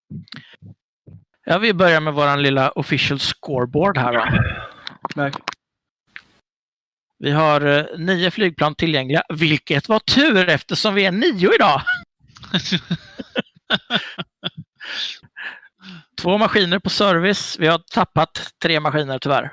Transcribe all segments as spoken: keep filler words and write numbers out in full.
Ja, vi börjar med våran lilla official scoreboard här då. Nej. Vi har eh, nio flygplan tillgängliga, vilket var tur eftersom vi är nio idag. Två maskiner på service. Vi har tappat tre maskiner tyvärr.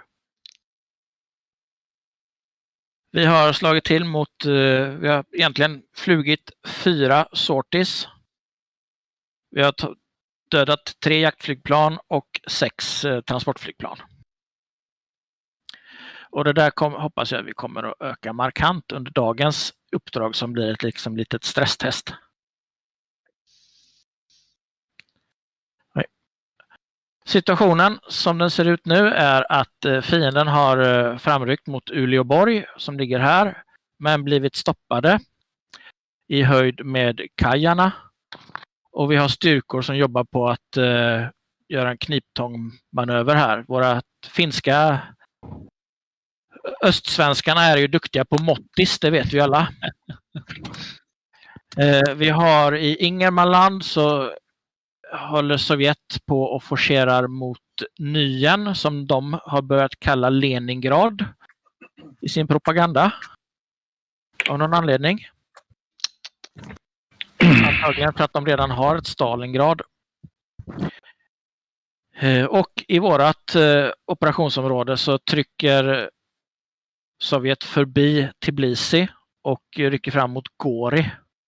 Vi har slagit till mot, eh, vi har egentligen flugit fyra sorties. Vi har t- dödat tre jaktflygplan och sex eh, transportflygplan. Och det där kom, hoppas jag vi kommer att öka markant under dagens uppdrag som blir ett liksom litet stresstest. Nej. Situationen som den ser ut nu är att eh, fienden har eh, framryckt mot Uleåborg som ligger här, men blivit stoppade i höjd med kajarna. Och vi har styrkor som jobbar på att eh, göra en kniptångmanöver här. Våra finska östsvenskarna är ju duktiga på mottis, det vet vi alla. Eh, vi har i Ingermanland så håller Sovjet på och forcerar mot Nyen som de har börjat kalla Leningrad i sin propaganda. Av någon anledning. Antagligen för att de redan har ett Stalingrad. Eh, och i vårat eh, operationsområde så trycker Sovjet förbi Tbilisi och rycker fram mot Gori.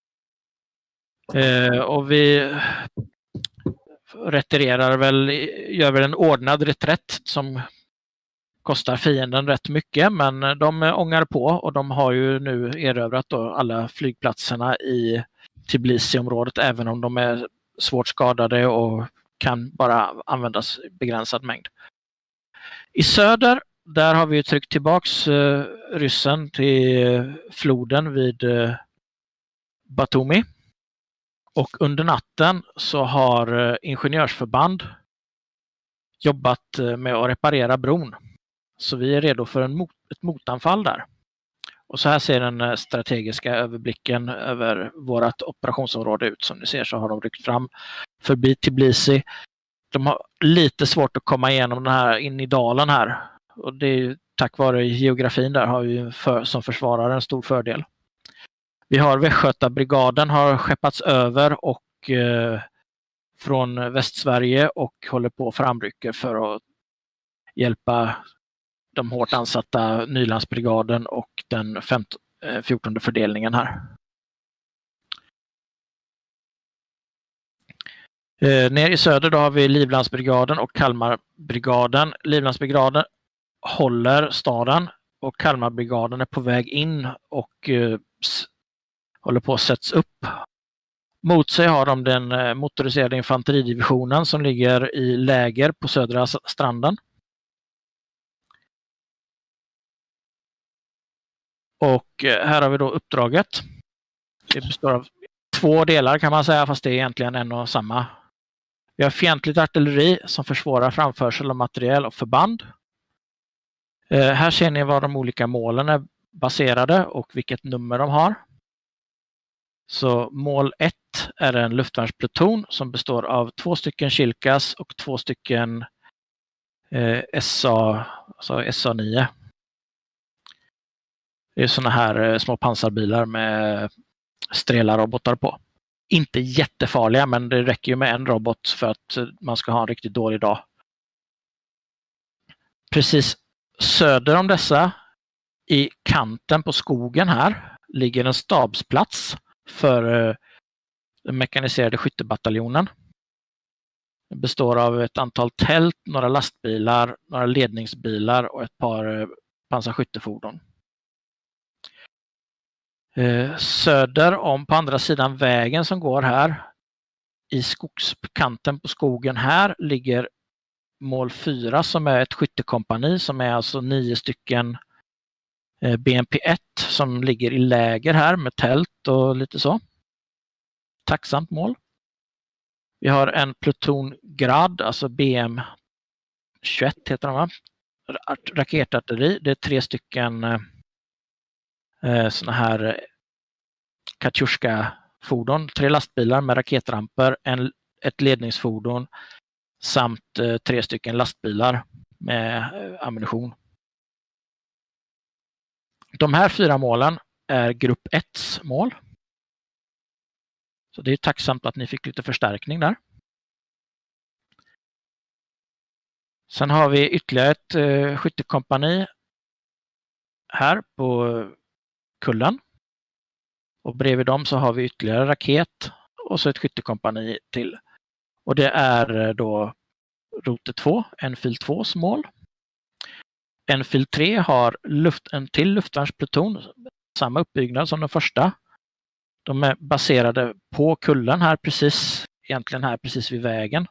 Eh, och vi retirerar väl, gör väl en ordnad reträtt som kostar fienden rätt mycket, men de ångar på och de har ju nu erövrat då alla flygplatserna i Tbilisi-området, även om de är svårt skadade och kan bara användas i begränsad mängd. I söder, där har vi tryckt tillbaks uh, ryssen till uh, floden vid uh, Batumi. Och under natten så har uh, ingenjörsförband jobbat uh, med att reparera bron. Så vi är redo för en mot- ett motanfall där. Och så här ser den uh, strategiska överblicken över vårt operationsområde ut. Som ni ser så har de ryckt fram förbi Tbilisi. De har lite svårt att komma igenom den här in i dalen här. Och det är ju tack vare geografin där har vi för, som försvarare en stor fördel. Vi har Västgötabrigaden har skeppats över och eh, från Västsverige och håller på framrycker för att hjälpa de hårt ansatta Nylandsbrigaden och den femtonde, eh, fjortonde fördelningen här. Eh, ner i söder då har vi Livlandsbrigaden och Kalmarbrigaden. Livlandsbrigaden håller staden och Kalmarbrigaden är på väg in och eh, s- håller på att sätts upp. Mot sig har de den eh, motoriserade infanteridivisionen som ligger i läger på södra s- stranden. Och eh, här har vi då uppdraget. Det består av två delar kan man säga, fast det är egentligen en och samma. Vi har fientligt artilleri som försvårar framförsel av materiel och förband. Eh, här ser ni var de olika målen är baserade och vilket nummer de har. Så mål ett är en luftvärnspluton som består av två stycken Chilkas och två stycken eh, S A, alltså S A nio. Det är såna här eh, små pansarbilar med Strela-robotar på. Inte jättefarliga, men det räcker ju med en robot för att man ska ha en riktigt dålig dag. Precis söder om dessa, i kanten på skogen här, ligger en stabsplats för eh, den mekaniserade skyttebataljonen. Det består av ett antal tält, några lastbilar, några ledningsbilar och ett par eh, pansarskyttefordon. Eh, söder om på andra sidan vägen som går här, i skogskanten på skogen här, ligger mål fyra som är ett skyttekompani som är alltså nio stycken eh, B M P ett som ligger i läger här med tält och lite så. Tacksamt mål. Vi har en pluton Grad, alltså B M tjugoett heter de va? Raketartilleri. Det är tre stycken eh, såna här Katjuska-fordon. Tre lastbilar med raketramper. En ett ledningsfordon samt eh, tre stycken lastbilar med eh, ammunition. De här fyra målen är grupp ett mål. Så det är tacksamt att ni fick lite förstärkning där. Sen har vi ytterligare ett eh, skyttekompani här på kullen. Och bredvid dem så har vi ytterligare raket och så ett skyttekompani till. Och det är då rote två, Enfield tvås mål. Enfield tre har luft, en till luftvärnspluton, samma uppbyggnad som den första. De är baserade på kullen här precis, egentligen här precis vid vägen.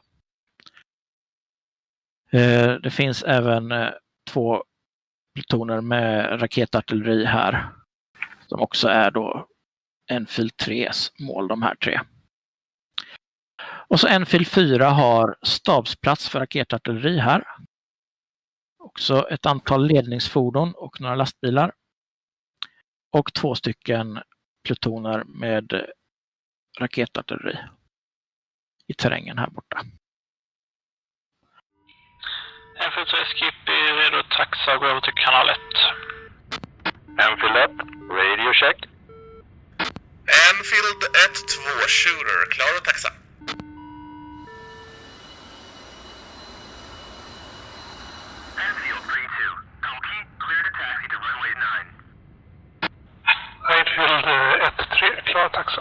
Det finns även två plutoner med raketartilleri här som också är då Enfield tres mål, de här tre. Och så Enfield fyra har stabsplats för raketartilleri här. Också ett antal ledningsfordon och några lastbilar. Och två stycken plutoner med raketartilleri i terrängen här borta. Enfield tre Skip är redo att taxa och gå över till kanal ett. Enfield ett, radio check. Enfield ett två shooter, klar att taxa. Enfield three two, Koki, clear to taxi to runway nine. Enfield ett tre, klar att taxa.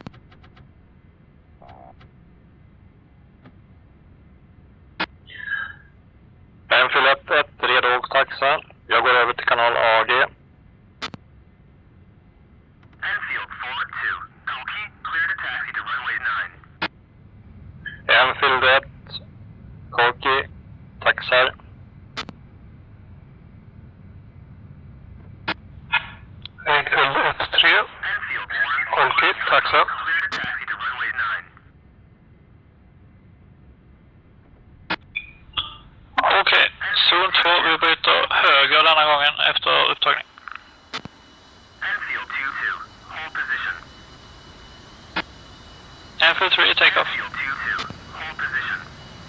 Enfield ett ett, redo att taxa. Jag går över till kanal A G. Enfield four two, Koki, clear to taxi to runway nine. Enfield ett, Koki, taxar. Enfield ett tre, Enfield one, Koki, taxa. clear to taxi to runway nine. Okej, zon två, vi byter höger denna gången efter upptagning. Enfield two two, hold position. Enfield tre, take off. Enfield two two, hold position.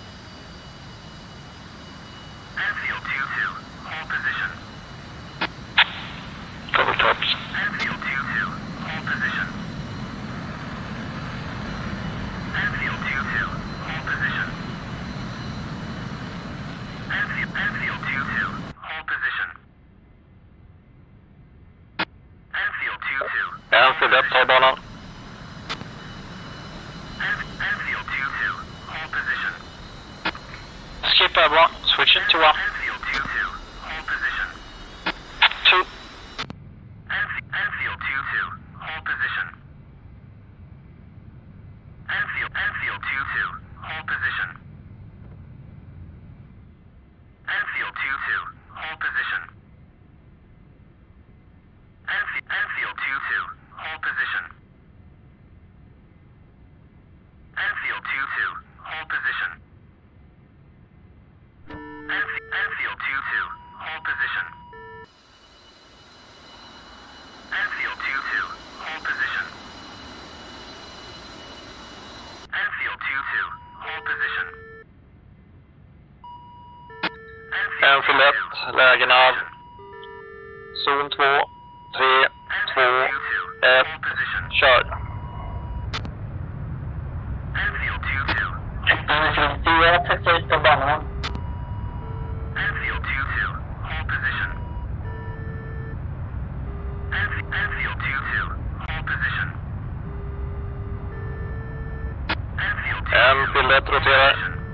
Enfield two two, hold position. Double tops. Enfield two two, hold position. Enfield two two, hold position. Enfield, Enfield two two, hold position. Enfield two two. Enfield ett, tar banan. En- Enfield two two, hold position. Skip airborne, switching to one. Enfield two two, hold position. Two. Enf- Enfield two two, hold position. Enfield, Enfield two two, hold position. Enfield two two, hold position. Enfi- Enfield two two, hold position. Enfield two two, hold position. Enfi- Enfield two two, hold position. Enfield two two, hold position. Enfield two two, hold position. Enfield ett, lägen av. Zon två, tre, två, ett, kör. Enfield two two. Enfield fyra, taxa ut på banan. Enfield two two, hold position. Enf- Enfield two two, hold position. Enfield two two, Enfield ett, roterar.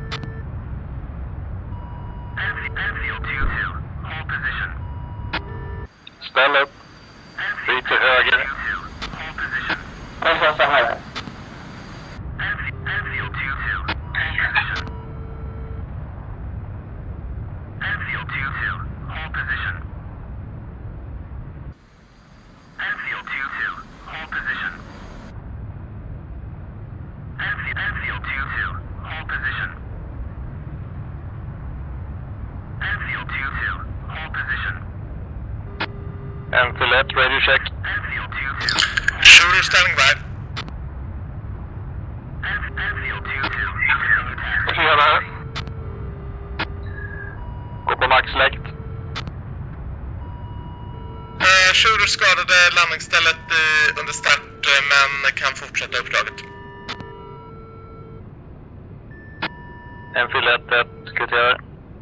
Enf- Enfield two two, hold position. Ställ upp. Enfield Byt till höger. two two, hold position. Men så så här. Enfi- Enfield two two, hold position. Enfield two two, hold position. Enfield two two, hold position. Enfi- Enfield two two, hold position. Enfield two two, hold position. Enfield ett, radio check. Enfield two two. Shooter standing by. Enf- Enfield two two, Över här. Gå på maxläkt. Eh, Shooter skadade landningsstället i, under start, eh, men kan fortsätta uppdraget. En fylla ett ett, kvitterar.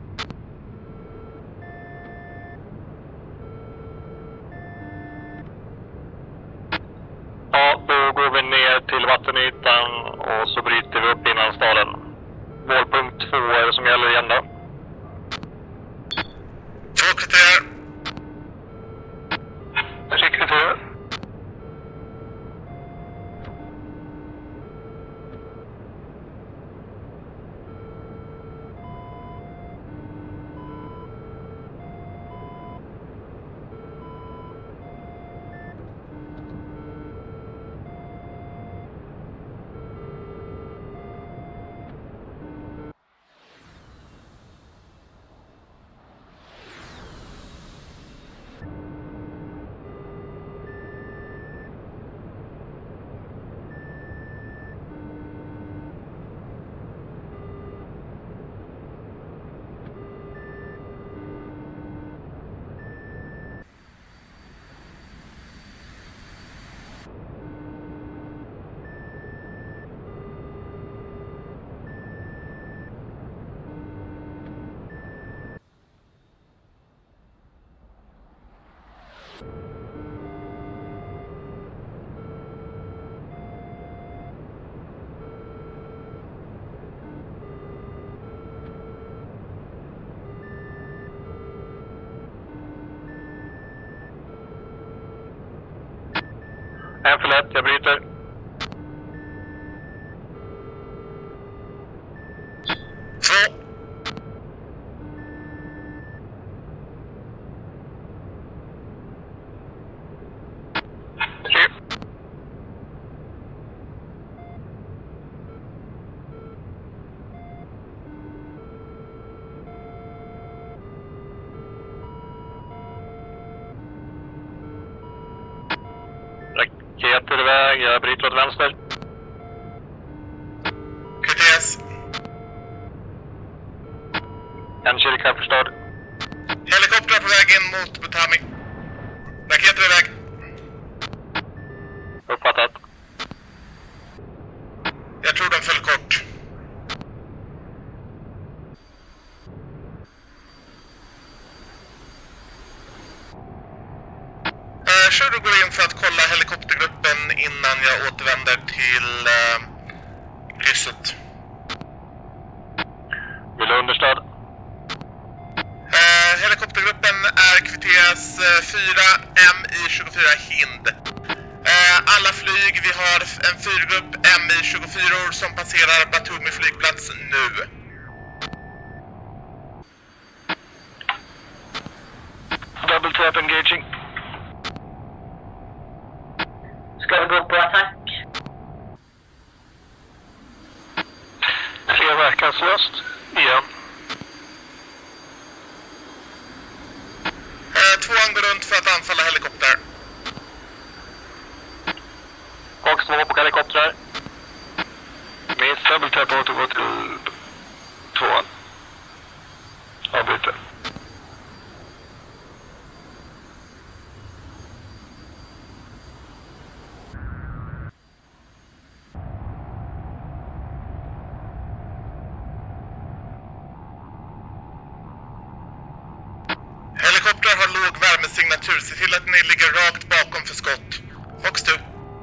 Ja, då går vi ner till vattenytan och så bryter vi upp innan staden. Målpunkt två är det som gäller igen då. Två kvitterar. Tre kvitterar. En för lätt, jag bryter. Två. Tre. Raketer iväg, jag bryter åt vänster. Q T S. En kyrka förstörd. Helikopter på väg in mot Butami. Raketer iväg. Uppfattat. Jag tror den föll kort. Uh, Shooter går in för att kolla helikoptergruppen innan jag återvänder till uh, krysset. Vill du understöd? Uh, helikoptergruppen är kvitteras uh, fyra M I tjugofyra Hind. Uh, alla flyg, vi har en fyrgrupp M I tjugofyra som passerar Batumi flygplats nu. Double tap engaging. Ska vi gå på attack? Tre verkanslöst. Igen. Uh, tvåan går runt för att anfalla helikopter. Fox två på helikoptrar. Miss double tap återgå till tvåan. Avbryter. Helikoptrar har låg värmesignatur. Se till att ni ligger rakt bakom för skott. Fox två.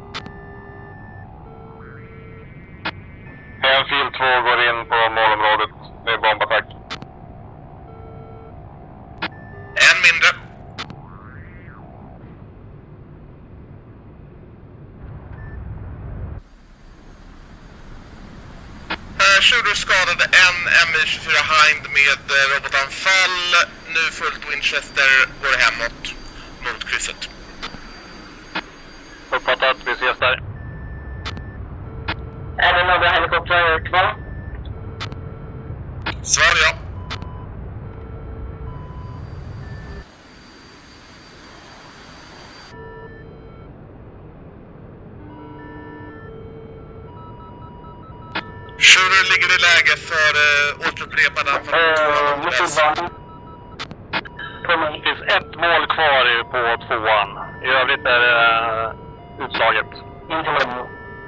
En fil två går in på målområdet. Det är bombattack. En mindre. Uh, Shooter skadade en M I tjugofyra Hind med uh, robotanfall. Nu fullt Winchester går hemåt mot krysset. Uppfattat, vi ses där. Är det några helikoptrar kvar? Svar ja. Hur ligger det i läge för uh, återupprepad anfall? Eh, med flygbanan. På mig. Det finns ett mål kvar på tvåan. I övrigt är det uh, utslaget. Inte längre.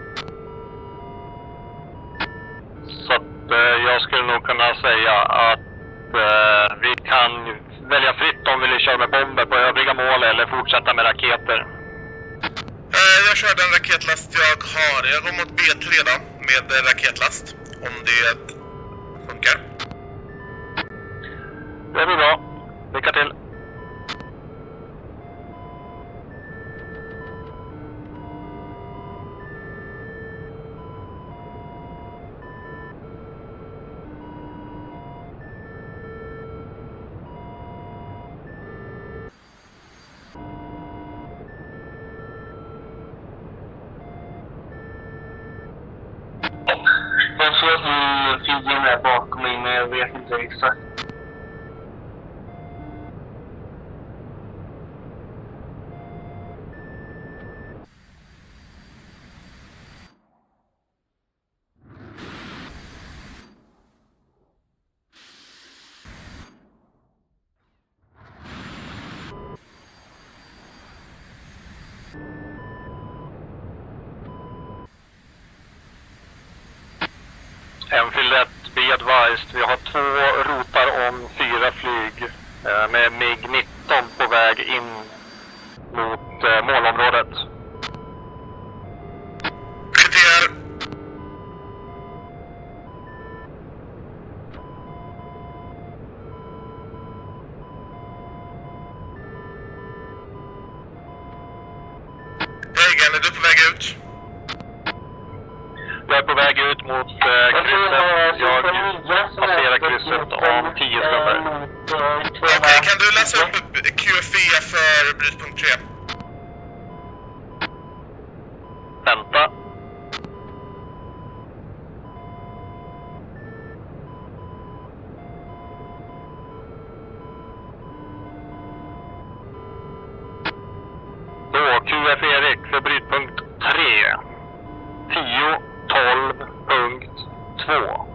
Så att uh, jag skulle nog kunna säga att uh, vi kan välja fritt om vi vill köra med bomber på övriga mål eller fortsätta med raketer. Uh, jag kör den raketlast jag har. Jag går mot B tre då, med raketlast. Om det funkar. Det blir bra. Lycka till. Jag ser hur fienden är bakom mig, men jag vet inte exakt. Enfield ett, be advised. Vi har två rotar om fyra flyg eh, med MiG nitton på väg in mot eh, målområdet. Kvitterar. Reagan, är du på väg ut? Jag är på väg ut mot eh, krysset. Jag passerar krysset om tio sekunder. Okej, okay, kan du läsa upp Q F E för brytpunkt tre? Vänta. Då, Q F Erik för brytpunkt tre. tio tolv punkt två.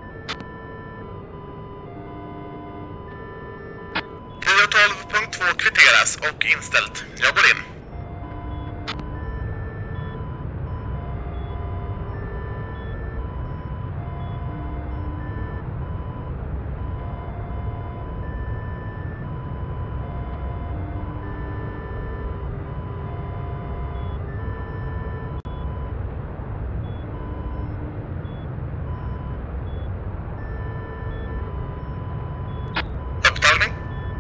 tio tolv punkt två kvitteras och inställt. Jag går in. Upptagning.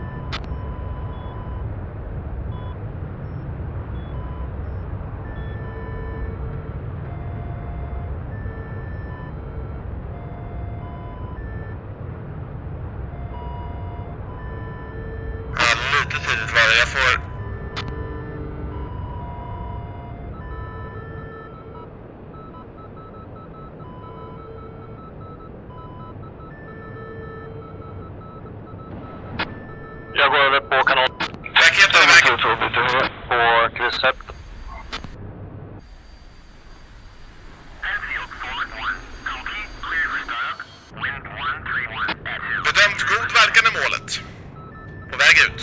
Ja, lite tidigt var det. Jag får... Jag går över på kanal. Raketen är väg. På krysset. Enfield, forward one. Copy, clear for startup. Wind one three one at two. Bedömt god verkan i målet. På väg ut.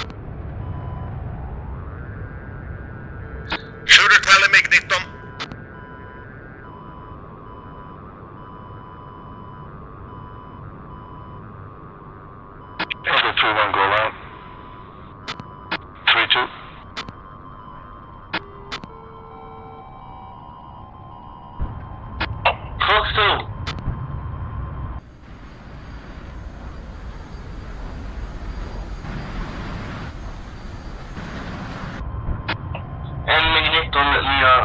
Shooter tally MiG nitton. Enfield three one, go line. three two. Crossing. En MiG nitton nya.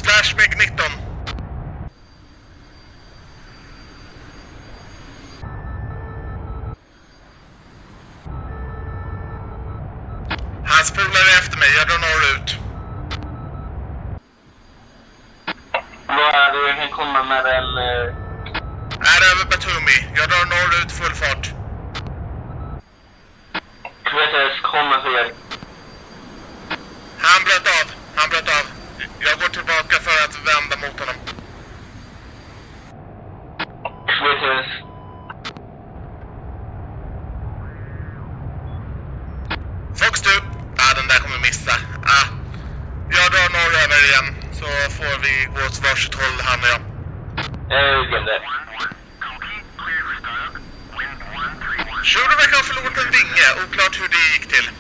Splash mig nitton. Hans polare är efter mig, jag drar norrut. Vad är det? Jag kan komma med en... Uh... Är över Batumi, jag drar norrut full fart. Q T S kommer för er. Han bröt av, han bröt av. Jag går tillbaka för att vända mot honom. Q T S. Fox du. Ah, den där kommer missa. Ah. Jag drar norröver igen, så får vi gå åt varsitt håll, han och jag. Jag är där. Shooter verkar ha förlorat en vinge, oklart hur det gick till.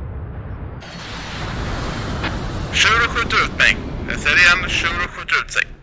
Shooter skjuter ut mig. Jag säger igen, Shooter skjuter ut sig.